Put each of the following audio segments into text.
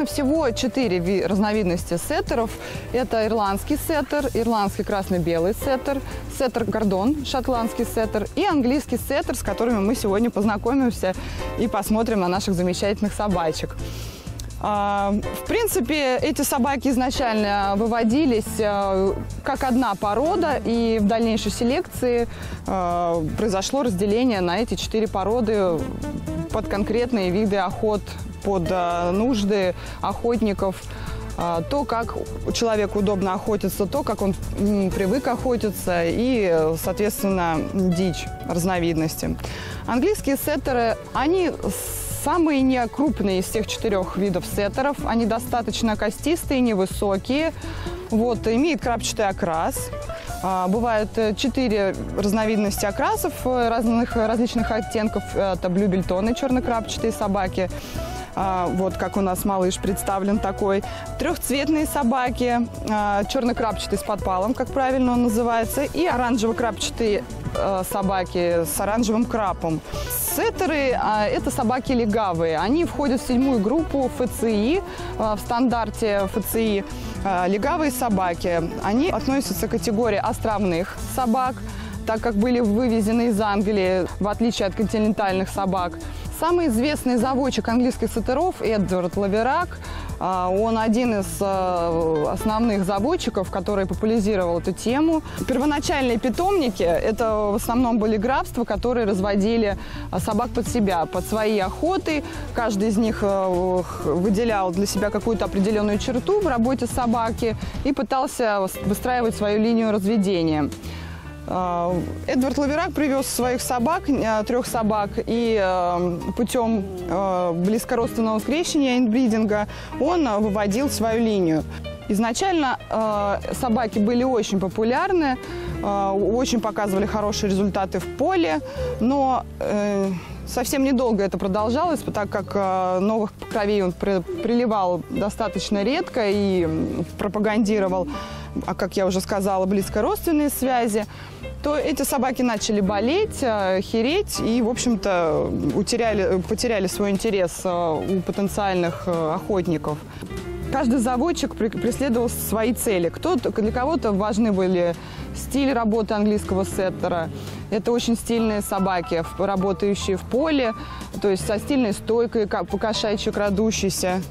Известно всего 4 разновидности сеттеров. Это ирландский сеттер, ирландский красно-белый сеттер, сеттер гордон, шотландский сеттер и английский сеттер, с которыми мы сегодня познакомимся и посмотрим на наших замечательных собачек. В принципе, эти собаки изначально выводились как одна порода, и в дальнейшей селекции произошло разделение на эти 4 породы под конкретные виды охот, под нужды охотников. То, как человеку удобно охотиться, то, как он привык охотиться, и, соответственно, дичь разновидности. Английские сеттеры, они самые некрупные из всех 4 видов сеттеров. Они достаточно костистые, невысокие. Вот, имеют крапчатый окрас. Бывают 4 разновидности окрасов различных оттенков. Это блюбельтоны, черно-крапчатые собаки. Вот как у нас малыш представлен такой. Трехцветные собаки, черно-крапчатый с подпалом, как правильно он называется, и оранжево-крапчатые собаки с оранжевым крапом. Сеттеры – это собаки легавые. Они входят в 7-ю группу ФЦИ, в стандарте ФЦИ. Легавые собаки. Они относятся к категории островных собак, так как были вывезены из Англии, в отличие от континентальных собак. Самый известный заводчик английских сеттеров – Эдвард Лаверак. Он один из основных заводчиков, который популяризировал эту тему. Первоначальные питомники – это в основном были графства, которые разводили собак под себя, под свои охоты. Каждый из них выделял для себя какую-то определенную черту в работе собаки и пытался выстраивать свою линию разведения. Эдвард Лаверак привез своих собак, 3 собак, и путем близкородственного скрещения, инбридинга, он выводил свою линию. Изначально собаки были очень популярны, очень показывали хорошие результаты в поле, но совсем недолго это продолжалось, так как новых кровей он приливал достаточно редко и пропагандировал, как я уже сказала, близкородственные связи, то эти собаки начали болеть, хереть и, в общем-то, потеряли свой интерес у потенциальных охотников. Каждый заводчик преследовал свои цели. Для кого-то важны были стиль работы английского сеттера. Это очень стильные собаки, работающие в поле, то есть со стильной стойкой, по-кошачьи крадущейся,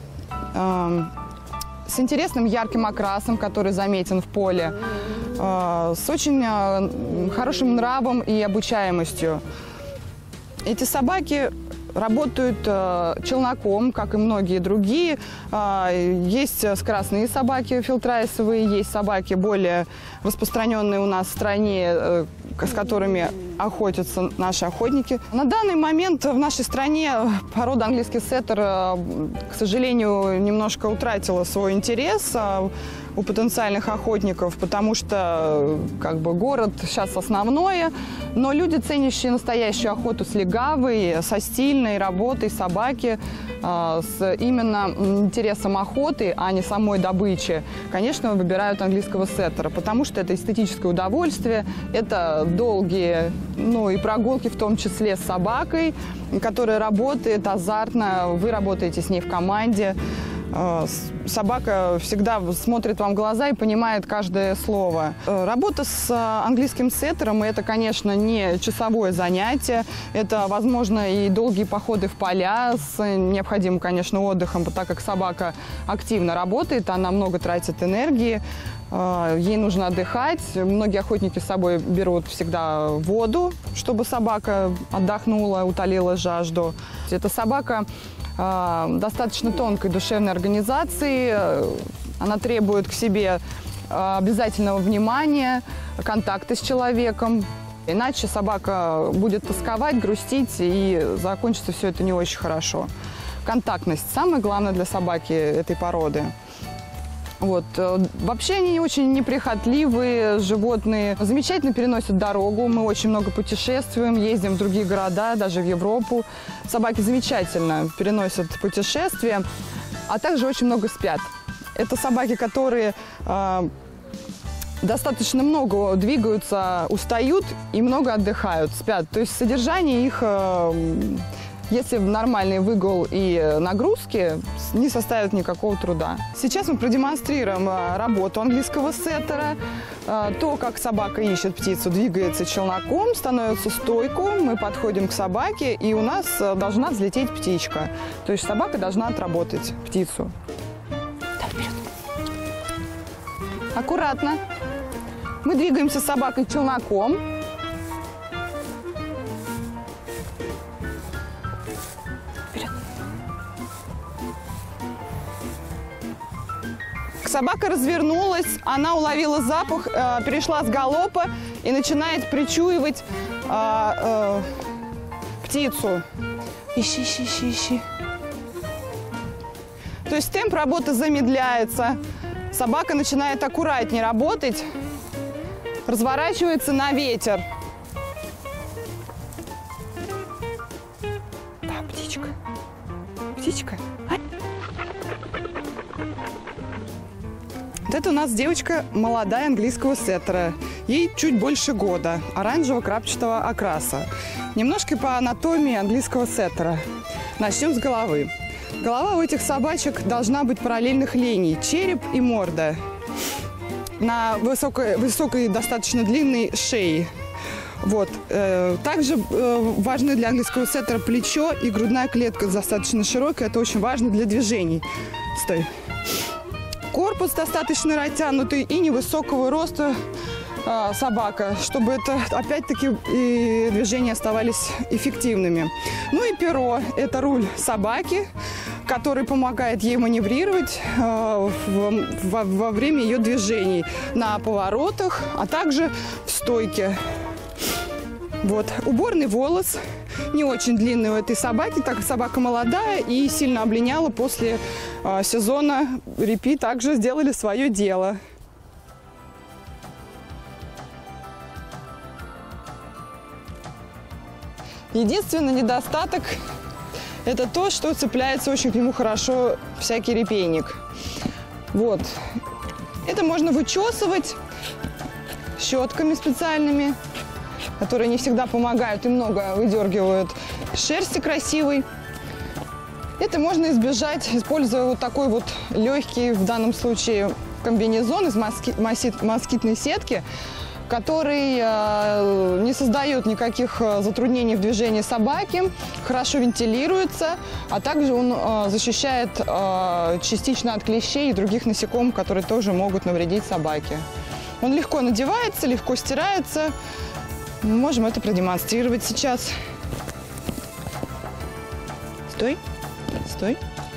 с интересным ярким окрасом, который заметен в поле, с очень хорошим нравом и обучаемостью. Эти собаки работают челноком, как и многие другие. Есть скоростные собаки филтрайсовые, есть собаки более распространенные у нас в стране, с которыми охотятся наши охотники. На данный момент в нашей стране порода английский сеттер, к сожалению, немножко утратила свой интерес у потенциальных охотников, потому что город сейчас основное, но люди, ценящие настоящую охоту с легавой, со стильной работой собаки, с именно интересом охоты, а не самой добычи, конечно, выбирают английского сеттера, потому что это эстетическое удовольствие, это долгие, и прогулки в том числе с собакой, которая работает азартно, вы работаете с ней в команде. Собака всегда смотрит вам в глаза и понимает каждое слово. Работа с английским сеттером – это, конечно, не часовое занятие. Это, возможно, и долгие походы в поля с необходимым, конечно, отдыхом, так как собака активно работает, она много тратит энергии. Ей нужно отдыхать. Многие охотники с собой берут всегда воду, чтобы собака отдохнула, утолила жажду. Эта собака достаточно тонкой душевной организации. Она требует к себе обязательного внимания, контакта с человеком. Иначе собака будет тосковать, грустить, и закончится все это не очень хорошо. Контактность – самое главное для собаки этой породы. Вообще они очень неприхотливые животные, замечательно переносят дорогу, мы очень много путешествуем, ездим в другие города, даже в Европу. Собаки замечательно переносят путешествия, а также очень много спят. Это собаки, которые достаточно много двигаются, устают и много отдыхают, спят. То есть содержание их если в нормальный выгул и нагрузки, не составит никакого труда. Сейчас мы продемонстрируем работу английского сеттера, то, как собака ищет птицу, двигается челноком, становится стойку, мы подходим к собаке, и у нас должна взлететь птичка. То есть собака должна отработать птицу. Давай вперед. Аккуратно. Мы двигаемся с собакой челноком. Собака развернулась, она уловила запах, перешла с галопа и начинает причуивать птицу. Ищи, ищи, ищи, ищи. То есть темп работы замедляется. Собака начинает аккуратнее работать, разворачивается на ветер. Да, птичка. Птичка. Вот это у нас девочка молодая английского сеттера. Ей чуть больше года, оранжево-крапчатого окраса. Немножко по анатомии английского сеттера. Начнем с головы. Голова у этих собачек должна быть параллельных линий, череп и морда. На высокой достаточно длинной шее. Вот. Также важны для английского сеттера плечо и грудная клетка достаточно широкая. Это очень важно для движений. Стой. Корпус достаточно растянутый и невысокого роста собака, чтобы это опять-таки движения оставались эффективными. Ну и перо – это руль собаки, который помогает ей маневрировать во время ее движений на поворотах, а также в стойке. Вот. Уборный волос не очень длинный у этой собаки, так как собака молодая и сильно облиняла после сезона. Репи также сделали свое дело. Единственный недостаток – это то, что цепляется очень к нему хорошо всякий репейник. Вот. Это можно вычесывать щетками специальными, которые не всегда помогают и много выдергивают шерсти красивой. Это можно избежать, используя вот такой вот легкий, в данном случае, комбинезон из москитной сетки, который не создает никаких затруднений в движении собаки, хорошо вентилируется, а также он защищает частично от клещей и других насекомых, которые тоже могут навредить собаке. Он легко надевается, легко стирается. Мы можем это продемонстрировать сейчас. Стой, стой.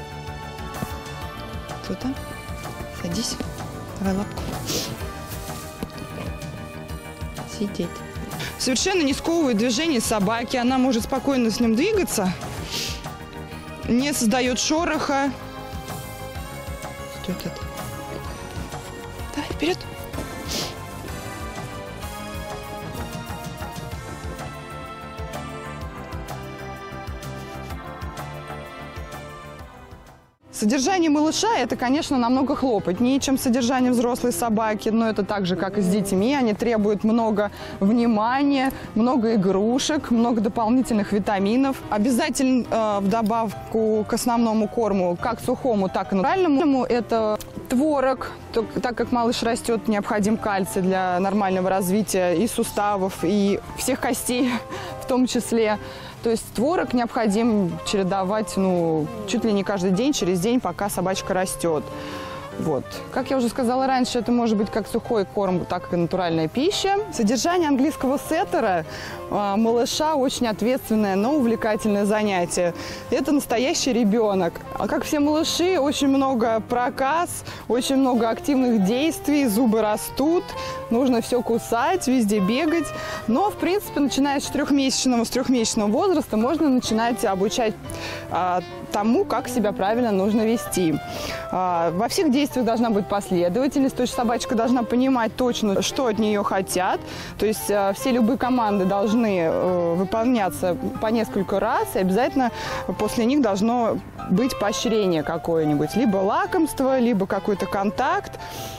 Кто там? Садись. Давай лапку. Сидеть. Совершенно не сковывает движение собаки. Она может спокойно с ним двигаться. Не создает шороха. Что это? Давай, вперед. Содержание малыша – это, конечно, намного хлопотнее, чем содержание взрослой собаки, но это так же, как и с детьми. Они требуют много внимания, много игрушек, много дополнительных витаминов. Обязательно в добавку к основному корму, как сухому, так и натуральному, это творог. Так как малыш растет, необходим кальций для нормального развития и суставов, и всех костей в том числе. То есть творог необходимо чередовать чуть ли не каждый день, через день, пока собачка растет. Вот. Как я уже сказала раньше, это может быть как сухой корм, так и натуральная пища. Содержание английского сеттера малыша очень ответственное, но увлекательное занятие. Это настоящий ребенок. А как все малыши, очень много проказ, очень много активных действий, зубы растут, нужно все кусать, везде бегать. Но, в принципе, начиная с трехмесячного возраста, можно начинать обучать тому, как себя правильно нужно вести. Во всех действиях должна быть последовательность, то есть собачка должна понимать точно, что от нее хотят. То есть все любые команды должны выполняться по несколько раз, и обязательно после них должно быть поощрение какое-нибудь. Либо лакомство, либо какой-то контакт.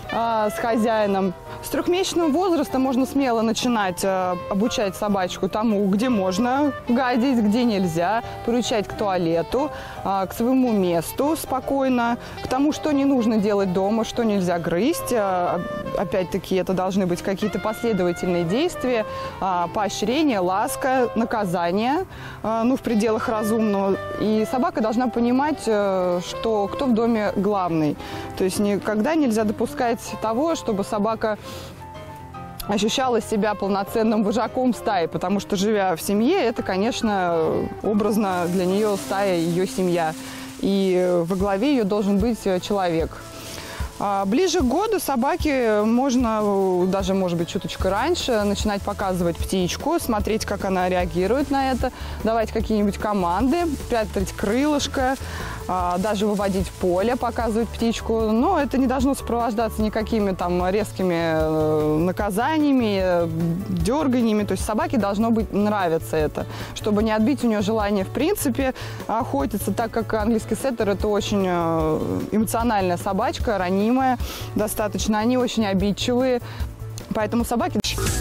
с хозяином. С 3-месячного возраста можно смело начинать обучать собачку тому, где можно гадить, где нельзя, приучать к туалету, к своему месту спокойно, к тому, что не нужно делать дома, что нельзя грызть. Опять-таки, это должны быть какие-то последовательные действия, поощрение, ласка, наказание, в пределах разумного. И собака должна понимать, что кто в доме главный. То есть никогда нельзя допускать того, чтобы собака ощущала себя полноценным вожаком стаи, потому что, живя в семье, это, конечно, образно для нее стая, ее семья. И во главе ее должен быть человек. Ближе к году собаке можно, даже, может быть, чуточку раньше, начинать показывать птичку, смотреть, как она реагирует на это, давать какие-нибудь команды, прятать крылышко, даже выводить в поле, показывать птичку. Но это не должно сопровождаться никакими там резкими наказаниями, дерганиями. То есть собаке должно нравиться это, чтобы не отбить у нее желание в принципе охотиться, так как английский сеттер – это очень эмоциональная собачка, ранимая достаточно. Они очень обидчивые, поэтому собаки...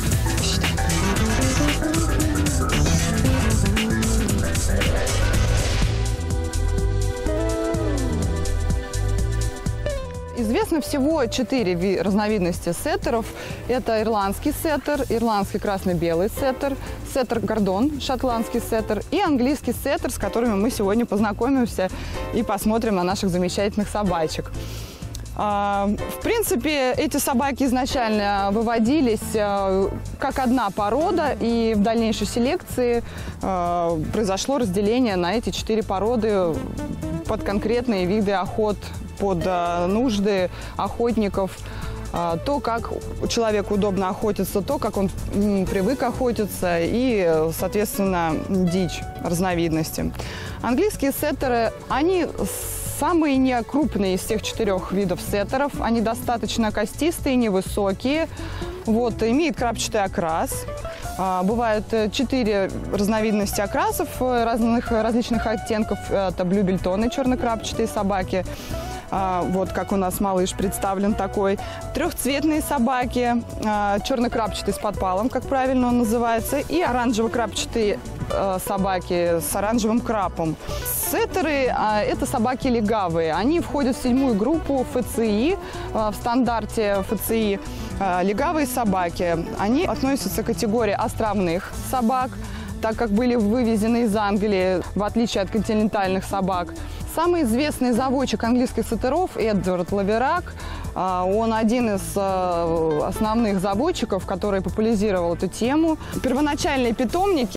Известно всего 4 разновидности сеттеров. Это ирландский сеттер, ирландский красно-белый сеттер, сеттер гордон, шотландский сеттер и английский сеттер, с которыми мы сегодня познакомимся и посмотрим на наших замечательных собачек. В принципе, эти собаки изначально выводились как одна порода, и в дальнейшей селекции произошло разделение на эти 4 породы под конкретные виды охот, под нужды охотников, то, как человеку удобно охотиться, то, как он привык охотиться, и, соответственно, дичь, разновидности. Английские сеттеры, они самые некрупные из всех 4 видов сеттеров. Они достаточно костистые, невысокие, имеют крапчатый окрас. Бывают 4 разновидности окрасов различных оттенков. Это блюбельтоны, черно-крапчатые собаки. Как у нас малыш представлен такой. 3-цветные собаки, черно-крапчатый с подпалом, как правильно он называется, и оранжево-крапчатые собаки с оранжевым крапом. Сеттеры – это собаки легавые. Они входят в 7-ю группу ФЦИ, в стандарте ФЦИ. Легавые собаки, они относятся к категории островных собак, так как были вывезены из Англии, в отличие от континентальных собак. Самый известный заводчик английских сеттеров – Эдвард Лаверак. Он один из основных заводчиков, который популяризировал эту тему. Первоначальные питомники.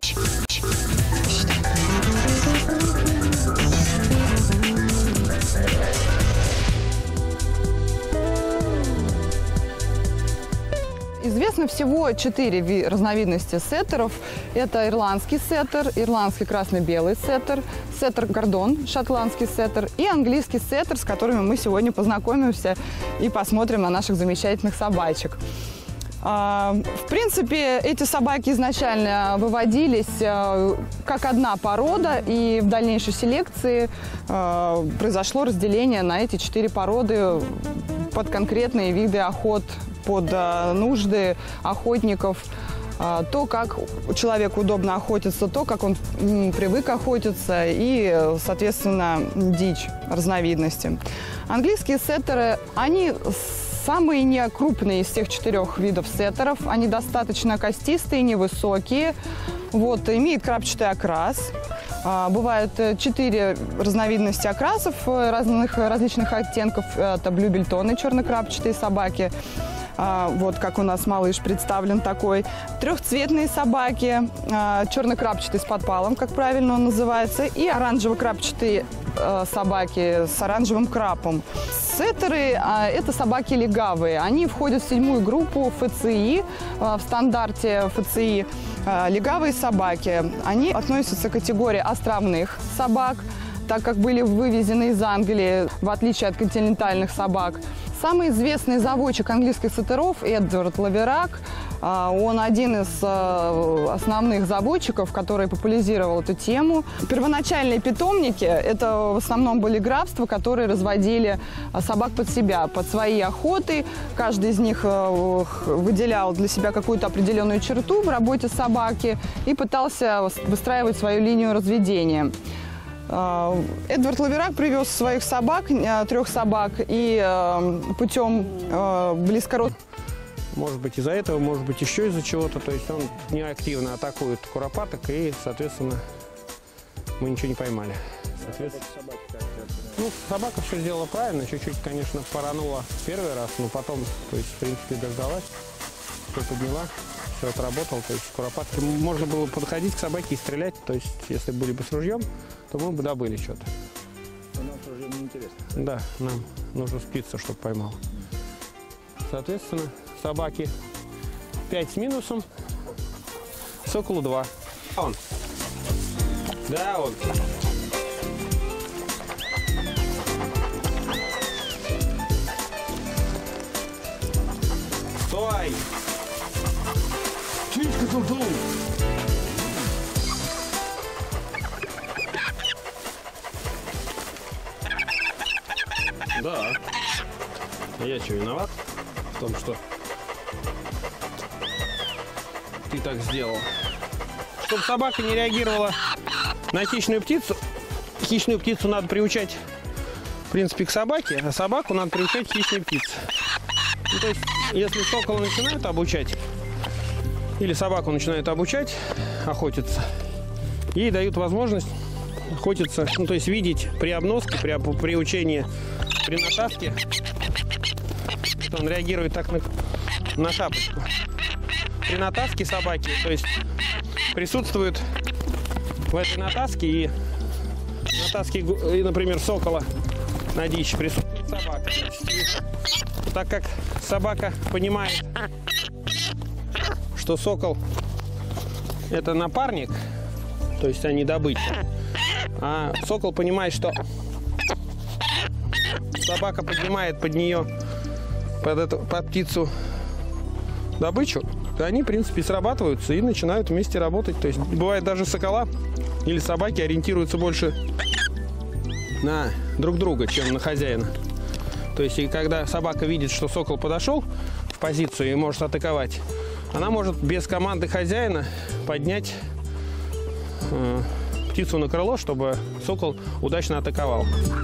Известно всего 4 разновидности сеттеров. Это ирландский сеттер, ирландский красно-белый сеттер, сеттер гордон, шотландский сеттер и английский сеттер, с которыми мы сегодня познакомимся и посмотрим на наших замечательных собачек. В принципе, эти собаки изначально выводились как одна порода, и в дальнейшей селекции произошло разделение на эти 4 породы под конкретные виды охот, под нужды охотников, то, как человеку удобно охотиться, то, как он привык охотиться, и, соответственно, дичь, разновидности. Английские сеттеры, они самые некрупные из всех 4 видов сеттеров. Они достаточно костистые, невысокие, имеют крапчатый окрас. Бывают 4 разновидности окрасов различных оттенков. Это блюбельтоны, черно-крапчатые собаки. Как у нас малыш представлен такой. 3-цветные собаки, черно-крапчатый с подпалом, как правильно он называется, и оранжево-крапчатые собаки с оранжевым крапом. Сеттеры – это собаки легавые. Они входят в 7-ю группу ФЦИ, в стандарте ФЦИ. Легавые собаки, они относятся к категории островных собак, так как были вывезены из Англии, в отличие от континентальных собак. Самый известный заводчик английских сеттеров Эдвард Лаверак. Он один из основных заводчиков, который популяризировал эту тему. Первоначальные питомники – это в основном были графства, которые разводили собак под себя, под свои охоты. Каждый из них выделял для себя какую-то определенную черту в работе собаки и пытался выстраивать свою линию разведения. Эдвард Лаверак привез своих собак, 3 собак, и путем близкородственного... Может быть, из-за этого, может быть, еще из-за чего-то. То есть он неактивно атакует куропаток, и, соответственно, мы ничего не поймали. Ну, собака все сделала правильно. Чуть-чуть, конечно, поранула первый раз, но потом, то есть, в принципе, дождалась, все подняла, все отработало. То есть куропатки, можно было подходить к собаке и стрелять. То есть, если были бы с ружьем, то мы бы добыли что-то. Но нам с ружьем неинтересно. Да, нам нужно птицу, чтобы поймал. Соответственно, собаки 5 с минусом, соколу 2. Он. Да, он. Стой! Птичка тут! Да. А я что, виноват в том, что ты так сделал? Чтобы собака не реагировала на хищную птицу надо приучать, в принципе, к собаке, а собаку надо приучать к хищной птице. Ну, то есть, если сокола начинают обучать, или собаку начинают обучать охотиться, ей дают возможность охотиться, ну, то есть видеть при обноске, при учении, при натаске, что он реагирует так на шапочку. При натаске собаки, то есть присутствует в этой натаске и натаске, например, сокола на дичь присутствует собака. И так как собака понимает, что сокол это напарник, то есть они добыча, а сокол понимает, что собака поднимает под нее, под птицу добычу, то они, в принципе, срабатываются и начинают вместе работать. То есть бывает даже сокола или собаки ориентируются больше на друг друга, чем на хозяина. То есть и когда собака видит, что сокол подошел в позицию и может атаковать, она может без команды хозяина поднять птицу на крыло, чтобы сокол удачно атаковал.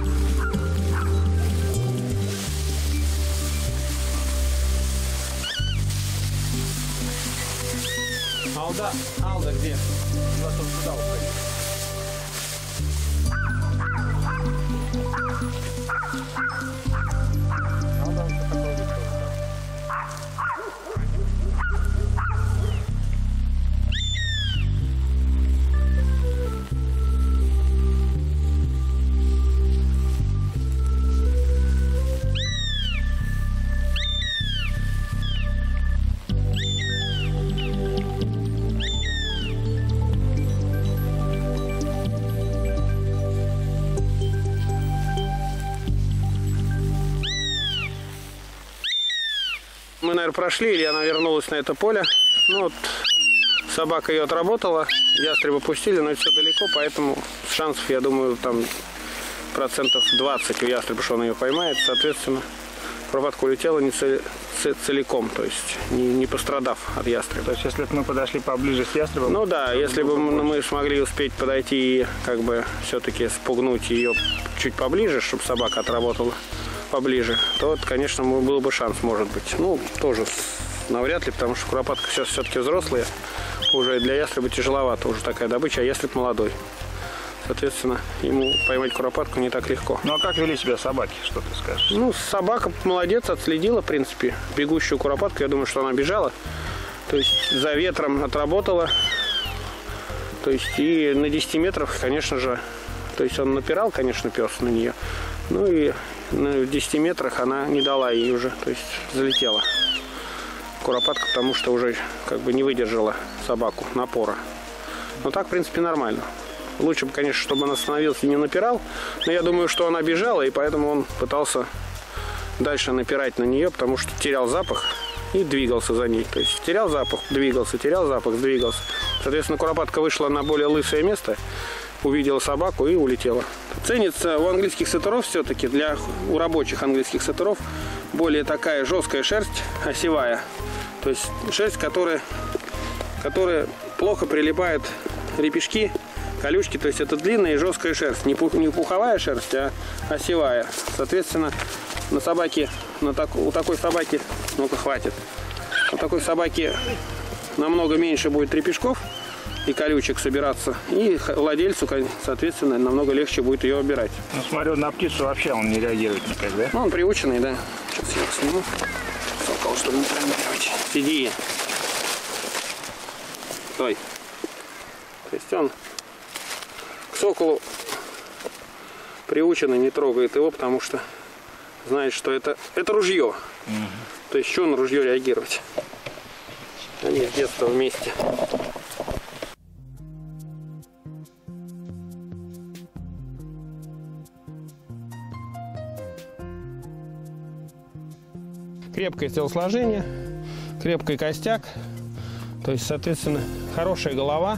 Алда где? Потом сюда уходит. Алда вот такой вот. Мы, наверное, прошли, или она вернулась на это поле. Ну, вот, собака ее отработала, ястреба пустили, но это все далеко, поэтому шансов, я думаю, там процентов 20 у ястреба, что он ее поймает. Соответственно, куропатка улетела не целиком, то есть не пострадав от ястреба. То есть, если бы мы подошли поближе с ястребом... Ну да, если бы мы смогли успеть подойти и как бы все-таки спугнуть ее чуть поближе, чтобы собака отработала поближе, то, конечно, был бы шанс, может быть. Ну, тоже навряд ли, потому что куропатка сейчас все-таки взрослая. Уже для ястреба тяжеловато, уже такая добыча, а ястреб молодой. Соответственно, ему поймать куропатку не так легко. Ну, а как вели себя собаки, что ты скажешь? Ну, собака молодец, отследила, в принципе, бегущую куропатку. Я думаю, что она бежала. То есть за ветром отработала. То есть и на 10 метрах, конечно же, то есть он напирал, конечно, пес на нее. Ну и на 10 метрах она не дала ей уже, то есть залетела куропатка, потому что уже как бы не выдержала собаку напора. Но так, в принципе, нормально. Лучше бы, конечно, чтобы он остановился и не напирал. Но я думаю, что она бежала, и поэтому он пытался дальше напирать на нее, потому что терял запах и двигался за ней. То есть терял запах, двигался, терял запах, двигался. Соответственно, куропатка вышла на более лысое место, увидела собаку и улетела. Ценится у английских сеттеров все-таки, у рабочих английских сеттеров, более такая жесткая шерсть, осевая. То есть шерсть, которая плохо прилипает репешки, колючки. То есть это длинная и жесткая шерсть. Не пуховая шерсть, а осевая. Соответственно, на собаке, у такой собаки, ну-ка хватит, у такой собаки намного меньше будет репешков и колючек собираться, и владельцу, соответственно, намного легче будет ее убирать. Ну, смотрю, на птицу вообще он не реагирует никак, да? Ну, он приученный, да. Сейчас я его сниму. Сокол, чтобы не травмировать. Сиди. Стой. То есть он к соколу приученный, не трогает его, потому что знает, что это ружье. То есть что на ружье реагировать? Они с детства вместе. Крепкое телосложение, крепкий костяк, то есть, соответственно, хорошая голова.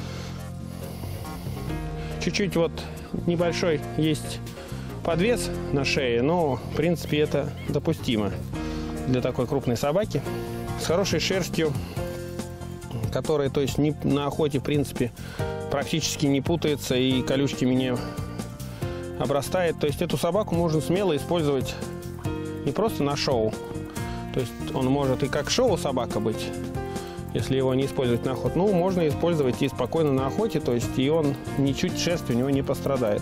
Чуть-чуть вот небольшой есть подвес на шее, но, в принципе, это допустимо для такой крупной собаки. С хорошей шерстью, которая, то есть, на охоте, в принципе, практически не путается и колючками не обрастает. То есть, эту собаку можно смело использовать не просто на шоу. То есть он может и как шоу-собака быть, если его не использовать на охоте. Ну, можно использовать и спокойно на охоте, то есть и он ничуть шерсть у него не пострадает.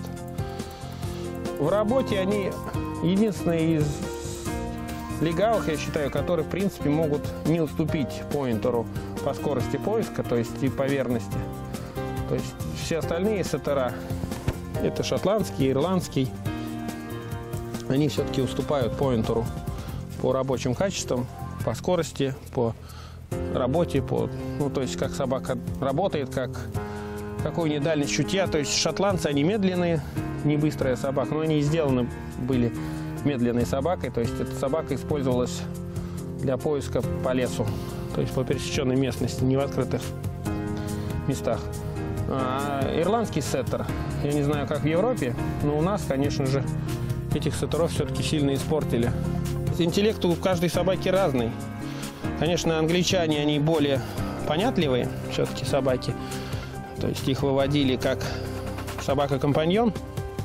В работе они единственные из легавых, я считаю, которые, в принципе, могут не уступить поинтеру по скорости поиска, то есть и по верности. То есть все остальные сеттера, это шотландский, ирландский, они все-таки уступают поинтеру по рабочим качествам, по скорости, по работе, то есть как собака работает, какой у нее дальность чутья. То есть шотландцы, они медленные, не быстрая собака, но они и сделаны были медленной собакой. То есть эта собака использовалась для поиска по лесу, то есть по пересеченной местности, не в открытых местах. А ирландский сеттер, я не знаю, как в Европе, но у нас, конечно же, этих сеттеров все-таки сильно испортили. Интеллект у каждой собаки разный. Конечно, англичане, они более понятливые все-таки собаки. То есть их выводили как собака-компаньон,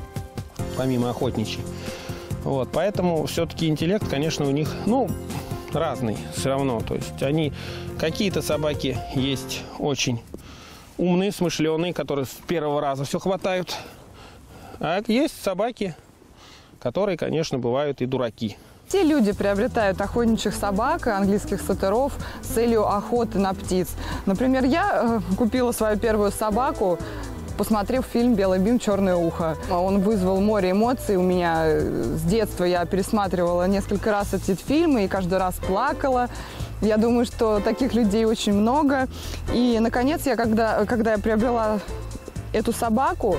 помимо охотничьей. Вот, поэтому все-таки интеллект, конечно, у них, разный все равно. То есть какие-то собаки есть очень умные, смышленые, которые с первого раза все хватают. А есть собаки, которые, конечно, бывают и дураки. Те люди приобретают охотничьих собак, английских сеттеров с целью охоты на птиц. Например, я купила свою первую собаку, посмотрев фильм «Белый бим. Черное ухо». Он вызвал море эмоций у меня. С детства я пересматривала несколько раз эти фильмы и каждый раз плакала. Я думаю, что таких людей очень много. И, наконец, когда я приобрела эту собаку,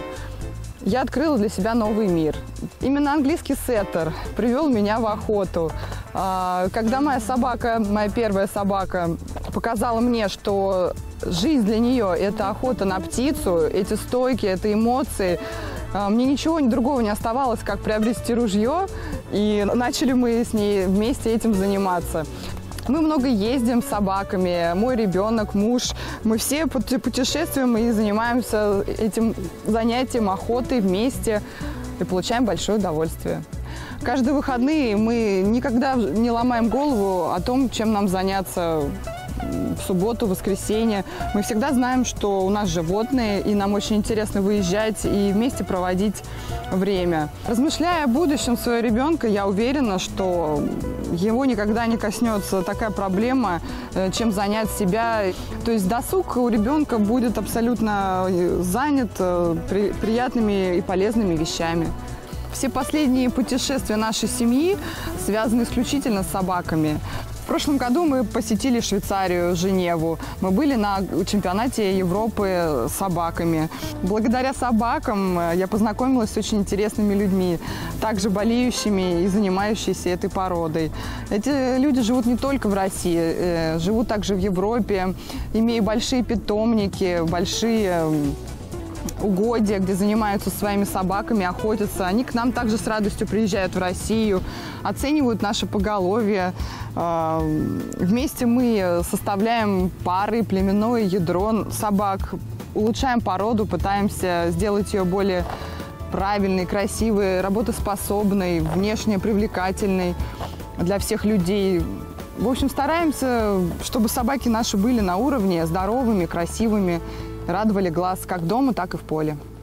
я открыла для себя новый мир. Именно английский сеттер привел меня в охоту. Когда моя первая собака показала мне, что жизнь для нее – это охота на птицу, эти стойки, это эмоции, мне ничего другого не оставалось, как приобрести ружье, и начали мы с ней вместе этим заниматься. Мы много ездим с собаками, мой ребенок, муж. Мы все путешествуем и занимаемся этим занятием, охотой вместе и получаем большое удовольствие. Каждые выходные мы никогда не ломаем голову о том, чем нам заняться в субботу, в воскресенье. Мы всегда знаем, что у нас животные, и нам очень интересно выезжать и вместе проводить время. Размышляя о будущем своего ребенка, я уверена, что его никогда не коснется такая проблема, чем занять себя. То есть досуг у ребенка будет абсолютно занят приятными и полезными вещами. Все последние путешествия нашей семьи связаны исключительно с собаками. прошлом году мы посетили Швейцарию, Женеву. Мы были на чемпионате Европы с собаками. Благодаря собакам я познакомилась с очень интересными людьми, также болеющими и занимающимися этой породой. Эти люди живут не только в России, живут также в Европе, имея большие питомники, большие угодья, где занимаются своими собаками, охотятся. Они к нам также с радостью приезжают в Россию, оценивают наше поголовье. Вместе мы составляем пары, племенное ядро собак, улучшаем породу, пытаемся сделать ее более правильной, красивой, работоспособной, внешне привлекательной для всех людей. В общем, стараемся, чтобы собаки наши были на уровне, здоровыми, красивыми, радовали глаз как дома, так и в поле.